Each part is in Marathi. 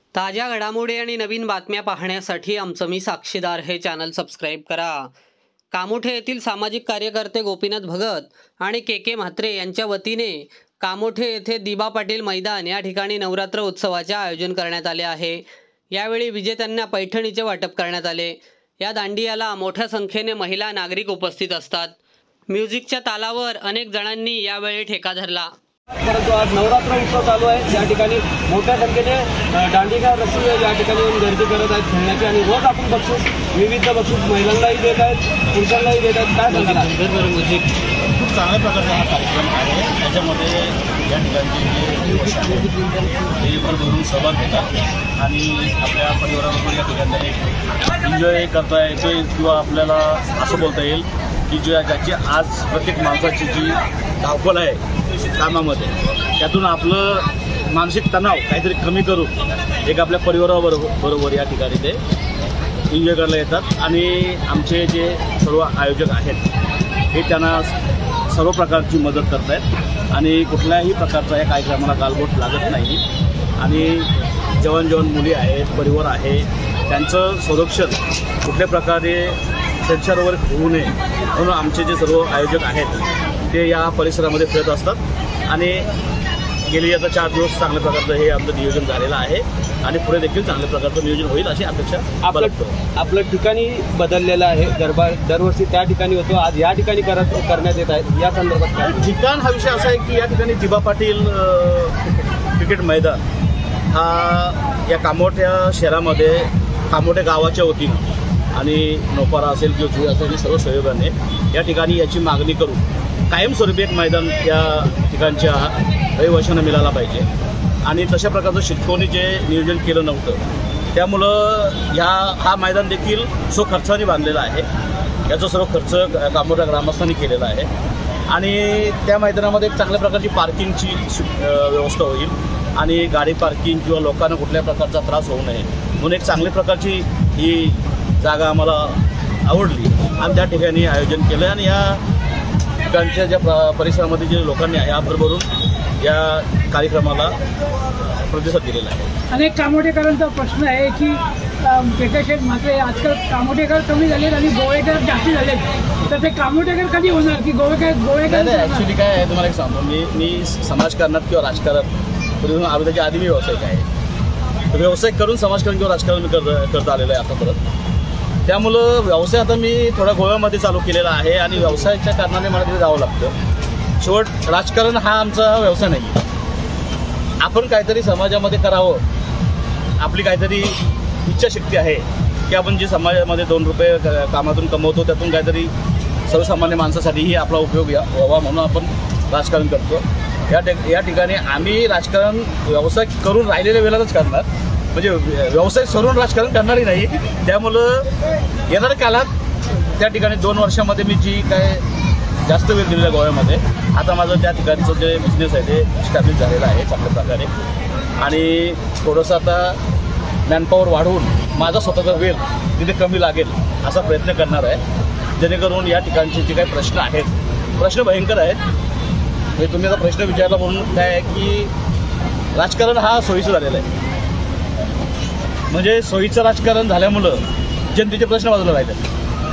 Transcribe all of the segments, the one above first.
ताज्या घडामोडी आणि नवीन बातम्या पाहण्यासाठी आमचं मी साक्षीदार हे चॅनल सबस्क्राईब करा। कामोठे येथील सामाजिक कार्यकर्ते गोपीनाथ भगत आणि के म्हात्रे यांच्या वतीने कामोठे येथे दिबा पाटील मैदान या ठिकाणी नवरात्र उत्सवाचे आयोजन करण्यात आले आहे। यावेळी विजेत्यांना पैठणीचे वाटप करण्यात आले। या दांडियाला मोठ्या संख्येने महिला नागरिक उपस्थित असतात। म्युझिकच्या तालावर अनेक जणांनी यावेळी ठेका धरला। परंतु आज नवरात्र उत्सव चालू आहे। या ठिकाणी मोठ्या संख्येने दांडिगार रसिक या ठिकाणी येऊन गर्दी करत आहेत खेळण्याची आणि रोज आपण बक्षीस विविध बक्षीस महिलांनाही देत आहेत, पुरुषांनाही देत आहेत। काय सांगणार? खूप चांगल्या प्रकारचा हा कार्यक्रम आहे। त्याच्यामध्ये या ठिकाणचे जे भरभरून सहभाग घेतात आणि आपल्या परिवाराबरोबर या ठिकाणी एन्जॉय करता येतोय किंवा आपल्याला असं बोलता येईल की ज्याची आज प्रत्येक माणसाची जी धावपळ आहे कामामध्ये त्यातून आपलं मानसिक तणाव काहीतरी कमी करून एक आपल्या परिवाराबरोबर या ठिकाणी ते एन्जॉय करायला येतात आणि आमचे जे सर्व आयोजक आहेत हे त्यांना सर्व प्रकारची मदत करत आहेत आणि कुठल्याही प्रकारचा या कार्यक्रमाला गालबोट लागत नाही आणि जवान मुली आहेत, परिवार आहे, त्यांचं संरक्षण कुठल्या प्रकारे त्यांच्याबरोबर होऊ नये म्हणून आमचे जे सर्व आयोजक आहेत ते या परिसरामध्ये फिरत असतात आणि गेली आता 4 दिवस चांगल्या प्रकारचं हे आमचं नियोजन झालेलं आहे आणि पुढे देखील चांगल्या प्रकारचं नियोजन होईल अशी अपेक्षा आपलं ठिकाणी बदललेलं आहे। गरबा दरवर्षी त्या ठिकाणी होतो, आज या ठिकाणी करण्यात येत आहे। या संदर्भात काय ठिकाण हा विषय असा आहे की या ठिकाणी दिबा पाटील क्रिकेट मैदान हा या कामोठ्या शहरामध्ये कामोठ्या गावाच्या वतीनं आणि नोपारा असेल किंवा जुई असेल सर्व सहयोगाने या ठिकाणी याची मागणी करून कायमस्वरूपी एक मैदान या ठिकाणच्या रहिवाशांना मिळाला पाहिजे आणि तशा प्रकारचं शिटकोनी जे नियोजन केलं नव्हतं त्यामुळं हा मैदान देखील खर्चाने बांधलेला आहे। याचा सर्व खर्च कामोठ्या ग्रामस्थांनी केलेला आहे आणि त्या मैदानामध्ये एक चांगल्या प्रकारची पार्किंगची व्यवस्था होईल आणि गाडी पार्किंग किंवा लोकांना कुठल्या प्रकारचा त्रास होऊ नये म्हणून एक चांगल्या प्रकारची ही जागा आम्हाला आवडली आणि त्या ठिकाणी आयोजन केलं आणि या ठिकाणच्या ज्या परिसरामध्ये जे लोकांनी या भरभरून या कार्यक्रमाला प्रतिसाद दिलेला आहे। अनेक कामोठेकरांचा प्रश्न आहे की पेटाशेठ मात्र आजकाल कामोठेकर कमी झालेत आणि गोवेकर जास्त झालेत, तर ते कामोठेकर कधी होणार की गोवेकर? ॲक्च्युली काय आहे तुम्हाला एक सांगतो मी समाजकारणात किंवा राजकारण त्याच्या आधी मी व्यावसायिक आहे। व्यवसाय करून समाजकारण किंवा राजकारण मी करत आलेलं आहे आता परत। त्यामुळं व्यवसाय आता मी थोडा गोव्यामध्ये चालू केलेला आहे आणि व्यवसायाच्या कारणाने मला तिथे जावं लागतं। शेवट राजकारण हा आमचा व्यवसाय नाही। आपण काहीतरी समाजामध्ये करावं, आपली काहीतरी इच्छाशक्ती आहे की आपण जे समाजामध्ये 2 रुपये कामातून कमवतो त्यातून काहीतरी सर्वसामान्य माणसासाठीही आपला उपयोग व्हावा म्हणून आपण राजकारण करतो। या ठिकाणी आम्ही राजकारण व्यवसाय करून राहिलेल्या वेळेलाच करणार, म्हणजे व्यवसाय सोडून राजकारण करणारही नाही। त्यामुळं येणाऱ्या काळात त्या ठिकाणी 2 वर्षामध्ये मी जी काय जास्त वेळ दिलेला गोव्यामध्ये, आता माझं त्या ठिकाणचं जे बिझनेस आहे ते इस्टॅब्लिश झालेलं आहे चांगल्या प्रकारे आणि थोडंसं आता मॅनपॉवर वाढवून माझा स्वतःचा वेळ तिथे कमी लागेल असा प्रयत्न करणार आहे, जेणेकरून या ठिकाणचे जे काही प्रश्न आहेत, प्रश्न भयंकर आहेत। म्हणजे तुम्ही आता प्रश्न विचारला म्हणून काय आहे की राजकारण हा सोयीचं झालेलं आहे, म्हणजे सोयीचं राजकारण झाल्यामुळं जनतेचे प्रश्न बाजूला राहिले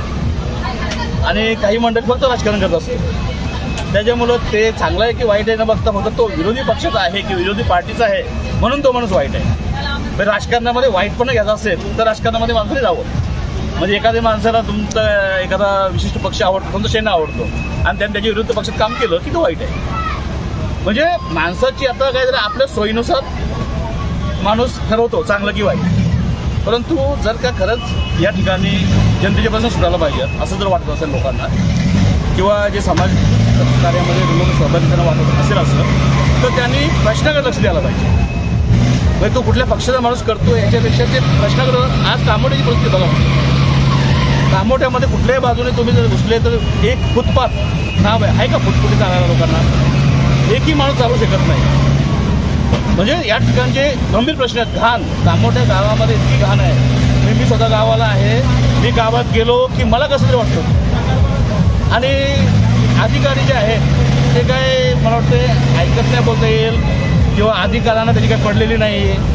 आणि काही मंडळी फक्त राजकारण करत असते। त्याच्यामुळं ते चांगलं आहे की वाईट आहे न बघता फक्त तो विरोधी पक्षाचा आहे की विरोधी पार्टीचा आहे म्हणून तो माणूस वाईट आहे। राजकारणामध्ये वाईटपणा घ्यायचा असेल तर राजकारणामध्ये माणसाने जावं, म्हणजे एखाद्या माणसाला तुमचा एखादा विशिष्ट पक्ष आवडतो, तुमचा सेना आवडतो आणि त्याने त्याच्या विरुद्ध पक्षात काम केलं की तो वाईट आहे। म्हणजे माणसाची आता काहीतरी आपल्या सोयीनुसार माणूस ठरवतो चांगलं की वाईट, परंतु जर का खरंच या ठिकाणी जनतेचे प्रश्न सुटायला पाहिजेत असं जर वाटत असेल लोकांना किंवा जे समाज कार्यामध्ये लोक सहभागी त्यांना वाटत असेल असं तर त्यांनी प्रश्नाकडे लक्ष द्यायला पाहिजे। म्हणजे तो कुठल्या पक्षाचा माणूस करतो याच्यापेक्षा ते प्रश्नाकडे, आज कामोठ्याची परिस्थिती बघा, कामोठ्यामध्ये कुठल्याही बाजूने तुम्ही जर घुसले तर एक फुटपाथ नाव आहे का फुटफुटी चालणाऱ्या लोकांना, एकही माणूस चालू शकत नाही। म्हणजे या ठिकाणचे गंभीर प्रश्न आहेत। घाण, कामोठ्या गावामध्ये इतकी घाण आहे, मी स्वतः गावाला आहे, मी गावात गेलो की मला कसं तरी वाटतं आणि अधिकारी जे आहेत ते काय मला वाटतं ऐकत नाही बोलता येईल किंवा अधिकाऱ्यांना त्याची काही पडलेली नाही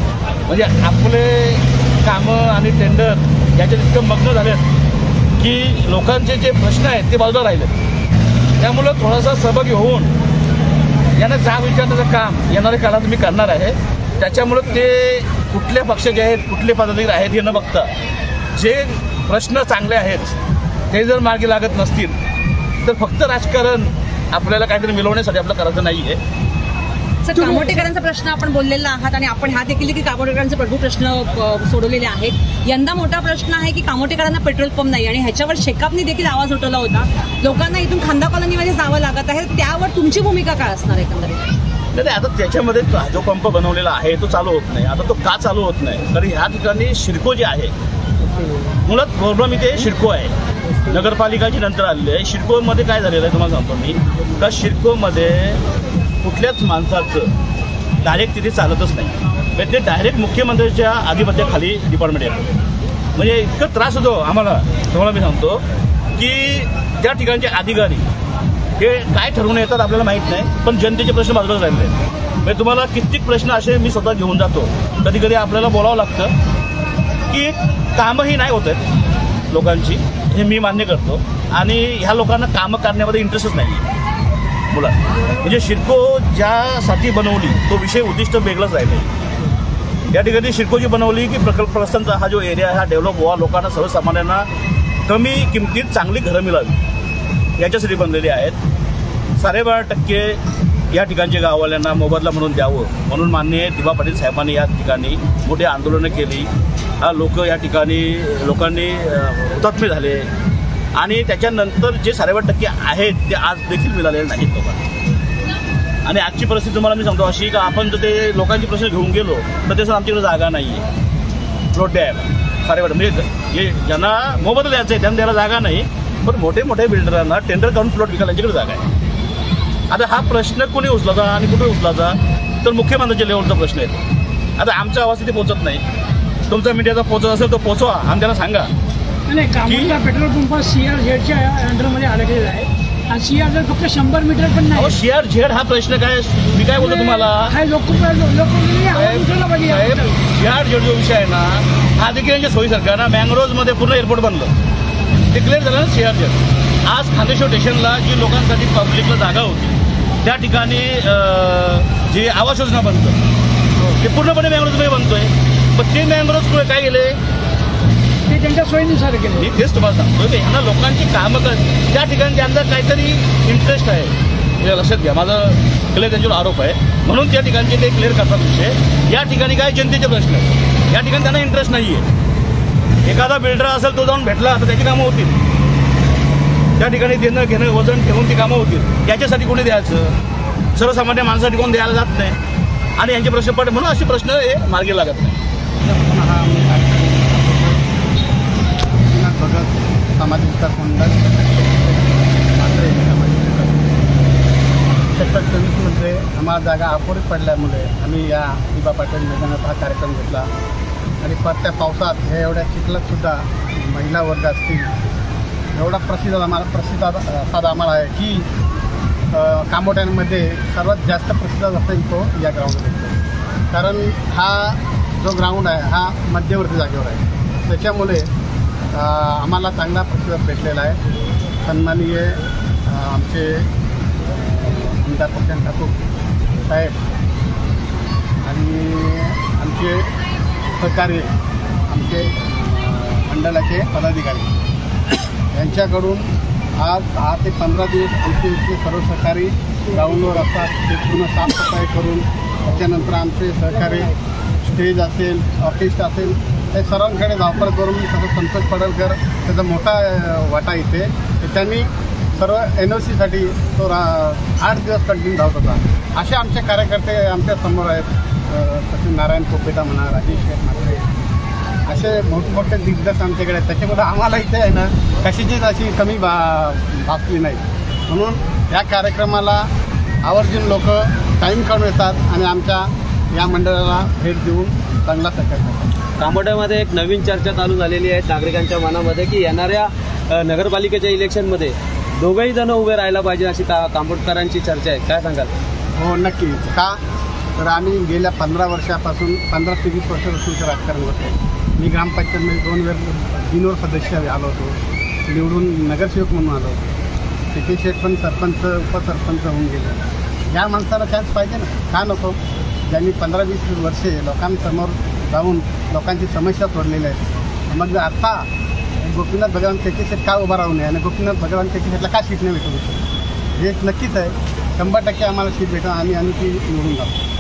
म्हणजे आपले कामं आणि टेंडर याच्यात इतकं मग्न झालेत की लोकांचे जे प्रश्न आहेत ते बाजूला राहिले. त्यामुळं थोडासा सहभागी होऊन यांना जाब विचारण्याचं काम येणाऱ्या काळात मी करणार आहे. त्याच्यामुळं ते कुठल्या पक्षाचे आहेत, कुठले पदाधिकारी आहेत हे न बघता जे प्रश्न चांगले आहेत ते जर मार्गी लागत नसतील तर फक्त राजकारण आपल्याला काहीतरी मिळवण्यासाठी आपलं करायचं नाही आहे. सर, कामोटेकरांचा प्रश्न आपण बोललेला आहात आणि आपण ह्या देखील की कामोटेकरांचे भरपूर प्रश्न सोडवलेले आहेत. यंदा मोठा प्रश्न आहे की कामोटेकरांना पेट्रोल पंप नाही आणि ह्याच्यावर शेकापनी देखील आवाज उठवला होता. लोकांना इथून खांदा कॉलनीमध्ये जावं लागत आहे. त्यावर तुमची भूमिका काय असणार एकंदरीत? नाही, आता त्याच्यामध्ये जो पंप बनवलेला आहे तो चालू होत नाही. आता तो का चालू होत नाही तर ह्या ठिकाणी शिडको जे आहे, मुळात प्रॉब्लेम इथे शिडको आहे. नगरपालिकाची नंतर आलेली आहे. शिडकोमध्ये काय झालेलं आहे तुम्हाला सांगतो मी, का शिडकोमध्ये कुठल्याच माणसाचं डायरेक्ट तिथे चालतच नाही. म्हणजे ते डायरेक्ट मुख्यमंत्र्यांच्या आधिपत्याखाली डिपार्टमेंट येतं. म्हणजे इतकं त्रास होतो आम्हाला, तुम्हाला मी सांगतो की त्या ठिकाणचे अधिकारी हे काय ठरवून येतात आपल्याला माहीत नाही, पण जनतेचे प्रश्न बाजूला राहिले. म्हणजे तुम्हाला कित्येक प्रश्न असे मी स्वतः घेऊन जातो. कधी कधी आपल्याला बोलावं लागतं की कामंही नाही होत आहेत लोकांची, हे मी मान्य करतो. आणि ह्या लोकांना कामं करण्यामध्ये इंटरेस्टच नाही मुळात. म्हणजे शिडको ज्यासाठी बनवली तो विषय उद्दिष्ट वेगळंच राहिले. या ठिकाणी शिडको जी बनवली की प्रकल्पग्रस्तांचा हा जो एरिया हा डेव्हलप व्हावा, लोकांना सर्वसामान्यांना कमी किमतीत चांगली घरं मिळावी याच्यासाठी बनलेली आहेत. 12.5% या ठिकाणच्या गाववाल्यांना मोबदला म्हणून द्यावं म्हणून माननीय दिबा पाटील साहेबांनी या ठिकाणी मोठी आंदोलनं केली. लोक या ठिकाणी लोकांनी हुतात्मे झाले आणि त्याच्यानंतर जे 12.5% आहेत ते आज देखील मिळालेले नाहीत लोकांना. आणि आजची परिस्थिती तुम्हाला मी सांगतो अशी का आपण जर ते लोकांचे प्रश्न घेऊन गेलो तर त्याचं आमच्याकडे जागा नाही आहे. प्लॉट द्या 12.5% म्हणजे जे ज्यांना मोबदला द्यायचं आहे त्यांना द्यायला जागा नाही, पण मोठे मोठे बिल्डरांना टेंडर काढून प्लॉट विकायला यांच्याकडे जागा आहे. आता हा प्रश्न कोणी उचलाचा आणि कुठे उचलाचा तर मुख्यमंत्र्यांच्या लेवलचा प्रश्न आहे. आता आमचा आवाज तिथे पोहोचत नाही. तुमचा मीडियाचा पोहोचत असेल तर पोहोचवा आणि त्यांना सांगा. नाही, कामोठा पेट्रोल पंप CRZच्या अंडरमध्ये अडकलेला आहे. आणि CRZ फक्त 100 मीटर पण नाही. CRZ हा प्रश्न काय, मी काय बोलतो तुम्हाला, CRZ जो विषय आहे ना हा देखील यांच्या सोयीसारखा ना. मँगरोजमध्ये पूर्ण एअरपोर्ट बनलं, डिक्लेअर झालं ना CRZ. आज खांदेश्वर स्टेशनला जी लोकांसाठी पब्लिकला जागा होती त्या ठिकाणी जे आवास योजना बनतं ते पूर्णपणे मँगरोजमध्ये बनतोय. पण ते मँगरोज पुढे काय गेले ते त्यांच्या सोयीनुसार केले. मी तेच तुम्हाला सांगतो की ह्यांना लोकांची कामं त्या ठिकाणी त्यांचा काहीतरी इंटरेस्ट आहे हे लक्षात घ्या. माझं क्लिअर त्यांच्यावर आरोप आहे म्हणून त्या ठिकाणचे ते क्लिअर करतात विषय. या ठिकाणी काय जनतेचे प्रश्न आहेत, या ठिकाणी त्यांना इंटरेस्ट नाही आहे. एखादा बिल्डर असेल तो जाऊन भेटला तर त्याची कामं होतील. त्या ठिकाणी देणं घेणं वजन ठेवून ती कामं होतील. याच्यासाठी कोणी द्यायचं, सर्वसामान्य माणसासाठी कोण द्यायला जात नाही आणि यांचे प्रश्न पडले म्हणून असे प्रश्न हे मार्गी लागत नाही. सामाजिक विकास मंडळ सेक्टर 24मध्ये आम्हाला जागा अपुरी पडल्यामुळे आम्ही या दिबा पाटील मैदानात हा कार्यक्रम घेतला. आणि परत्या पावसात हे एवढ्या चिखलातसुद्धा महिला वर्ग असतील एवढा प्रतिसाद आम्हाला आहे की कामोठ्यांमध्ये सर्वात जास्त प्रतिसाद असेल तो या ग्राउंडमध्ये. कारण हा जो ग्राउंड आहे हा मध्यवर्ती जागेवर आहे, त्याच्यामुळे आम्हाला चांगला प्रतिसाद भेटलेला आहे. सन्माननीय आमचे आमदार प्रशांत ठाकूर साहेब आणि आमचे सहकारी आमचे मंडळाचे पदाधिकारी यांच्याकडून आज 10 ते 15 दिवस आमचे इथले सर्व सहकारी ग्राउंडवर असतात. ते पूर्ण साफसफाई करून त्याच्यानंतर आमचे सहकारी स्टेज असेल, ऑर्केस्ट्रा असेल, हे सर्वांकडे धावपळ करून तसं संतोष पडळकर त्याचा मोठा वाटा इथे. त्यांनी सर्व NOCसाठी तो 8 दिवस कंटिन्यू धावत होता. असे आमचे कार्यकर्ते आमच्या समोर आहेत. सचिन नारायण कोपेटा म्हणा, राजेश शेठ म्हात्रे, असे मोठमोठे दिग्गज आमच्याकडे आहेत. त्याच्यामुळे आम्हाला इथे आहे ना कशाचीच अशी कमी भासली नाही. म्हणून या कार्यक्रमाला आवर्जून लोक टाईम काढून येतात आणि आमच्या या मंडळाला भेट देऊन चांगला सहकार्य करतात. कामोठ्यामध्ये एक नवीन चर्चा चालू झालेली आहे नागरिकांच्या मनामध्ये की येणाऱ्या नगरपालिकेच्या इलेक्शनमध्ये दोघंही जण उभे राहायला पाहिजे अशी कामोठकरांची चर्चा आहे. काय सांगाल? हो, नक्कीच. का तर आम्ही गेल्या 15 वर्षापासून 15 ते 20 वर्षापासूनचं राजकारण होतं. मी ग्रामपंचायतमध्ये 2 वेळा बिनवर सदस्य आलो होतो, निवडून नगरसेवक म्हणून आलो होतो. के शेठ पण सरपंच उपसरपंच होऊन गेले. या माणसाला चान्स पाहिजे ना, का नको? ज्यांनी 15-20 वर्षे लोकांसमोर जाऊन लोकांची समस्या सोडलेल्या आहेत. मग आता गोपीनाथ भगवान के शेठ का उभा राहू नये आणि गोपीनाथ भगवान के शेठला का सीट नाही भेटू? हे नक्कीच आहे, 100% आम्हाला सीट भेटून आम्ही ती निवडून जातो.